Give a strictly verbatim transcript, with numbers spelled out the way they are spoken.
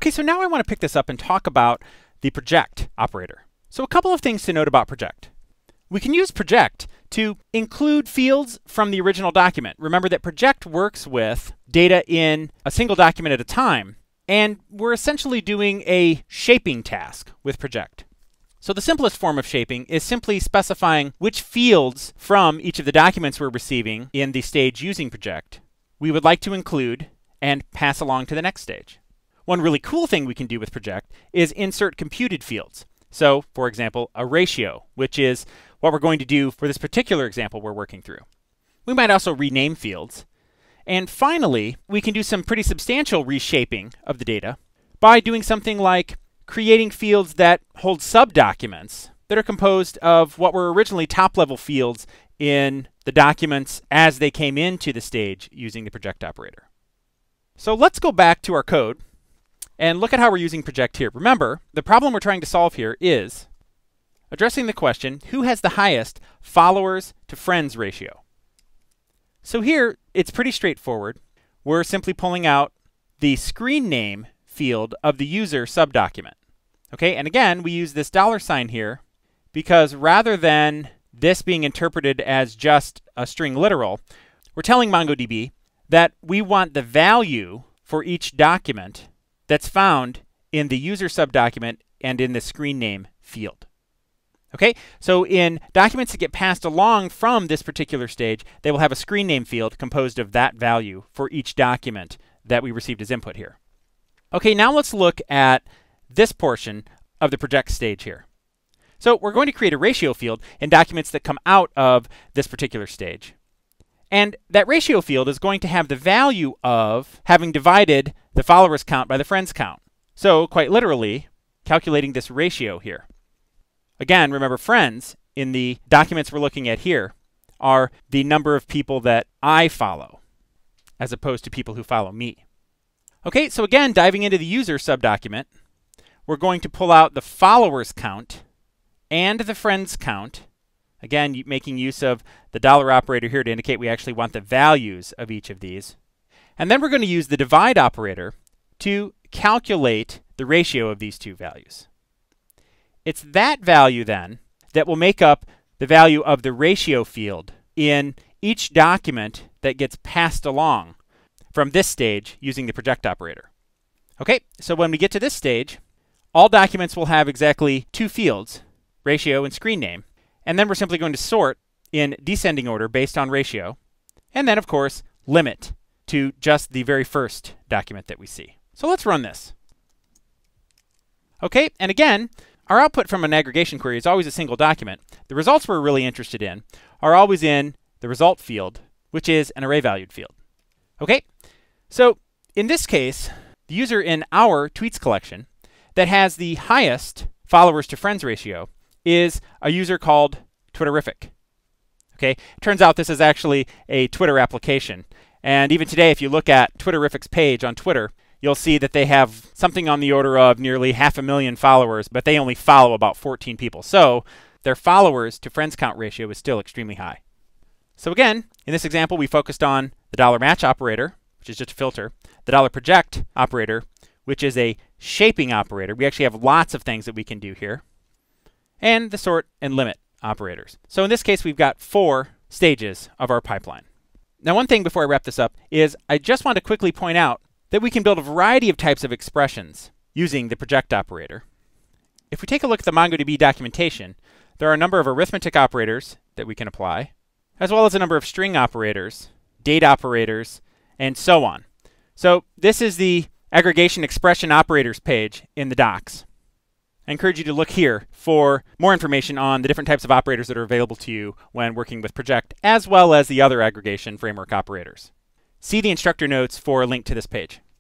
Okay, so now I want to pick this up and talk about the project operator. So a couple of things to note about project. We can use project to include fields from the original document. Remember that project works with data in a single document at a time, and we're essentially doing a shaping task with project. So the simplest form of shaping is simply specifying which fields from each of the documents we're receiving in the stage using project we would like to include and pass along to the next stage. One really cool thing we can do with project is insert computed fields. So, for example, a ratio, which is what we're going to do for this particular example we're working through. We might also rename fields. And finally, we can do some pretty substantial reshaping of the data by doing something like creating fields that hold subdocuments that are composed of what were originally top-level fields in the documents as they came into the stage using the project operator. So let's go back to our code and look at how we're using project here. Remember, the problem we're trying to solve here is addressing the question, who has the highest followers to friends ratio? So here, it's pretty straightforward. We're simply pulling out the screen name field of the user subdocument. Okay, and again, we use this dollar sign here because rather than this being interpreted as just a string literal, we're telling MongoDB that we want the value for each document that's found in the user subdocument and in the screen name field. Okay, so in documents that get passed along from this particular stage, they will have a screen name field composed of that value for each document that we received as input here. Okay, now let's look at this portion of the project stage here. So we're going to create a ratio field in documents that come out of this particular stage. And that ratio field is going to have the value of having divided the followers count by the friends count. So quite literally, calculating this ratio here. Again, remember friends in the documents we're looking at here are the number of people that I follow, as opposed to people who follow me. Okay, so again, diving into the user subdocument, we're going to pull out the followers count and the friends count. Again, making use of the dollar operator here to indicate we actually want the values of each of these. And then we're going to use the divide operator to calculate the ratio of these two values. It's that value then that will make up the value of the ratio field in each document that gets passed along from this stage using the project operator. Okay, so when we get to this stage, all documents will have exactly two fields, ratio and screen name. And then we're simply going to sort in descending order based on ratio. And then, of course, limit to just the very first document that we see. So let's run this. Okay, and again, our output from an aggregation query is always a single document. The results we're really interested in are always in the result field, which is an array valued field. Okay, so in this case, the user in our tweets collection that has the highest followers to friends ratio is a user called Twitterific. Okay, turns out this is actually a Twitter application. And even today, if you look at Twitterific's page on Twitter, you'll see that they have something on the order of nearly half a million followers, but they only follow about fourteen people. So their followers to friends count ratio is still extremely high. So again, in this example, we focused on the dollar match operator, which is just a filter, the dollar project operator, which is a shaping operator. We actually have lots of things that we can do here, and the sort and limit operators. So in this case, we've got four stages of our pipeline. Now, one thing before I wrap this up is I just want to quickly point out that we can build a variety of types of expressions using the project operator. If we take a look at the MongoDB documentation, there are a number of arithmetic operators that we can apply, as well as a number of string operators, date operators, and so on. So this is the aggregation expression operators page in the docs. I encourage you to look here for more information on the different types of operators that are available to you when working with project, as well as the other aggregation framework operators. See the instructor notes for a link to this page.